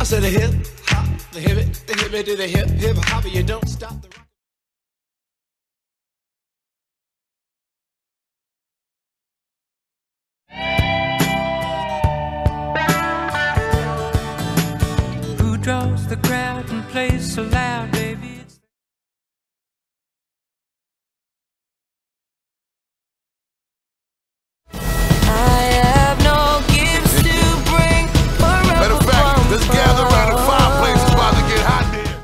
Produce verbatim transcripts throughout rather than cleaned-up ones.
said the hip hop, the hip it, the hip it to the hip hip hop, you don't stop the rock. Who draws the crowd and plays so loud, baby? It's I have no gifts to bring. Matter of fact, let's gather around the fireplace. It's about to get hot there.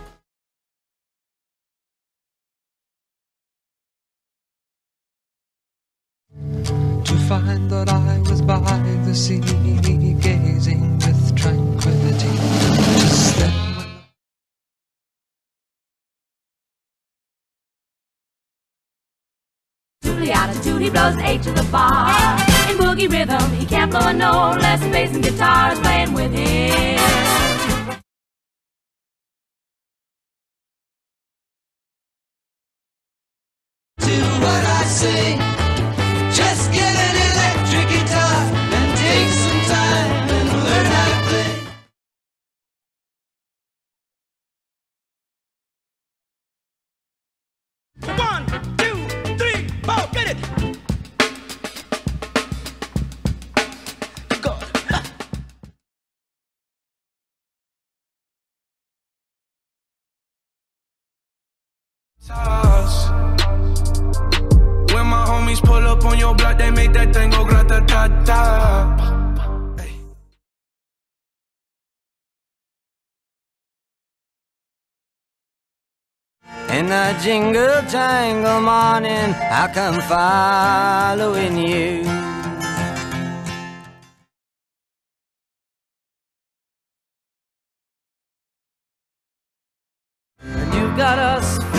To find that I was by the sea, gazing with tranquility. Just then when the attitude, he blows H to the bar. In boogie rhythm, he can't blow a note unless the bass and guitar is playing with him. Do what I say. Just get an electric guitar and take some time and learn how to play. One, two, three, four, get it. Good. When my homies pull up on your block, they make that thing go grata-ta-ta. in the jingle jangle morning, I come following you. And you got us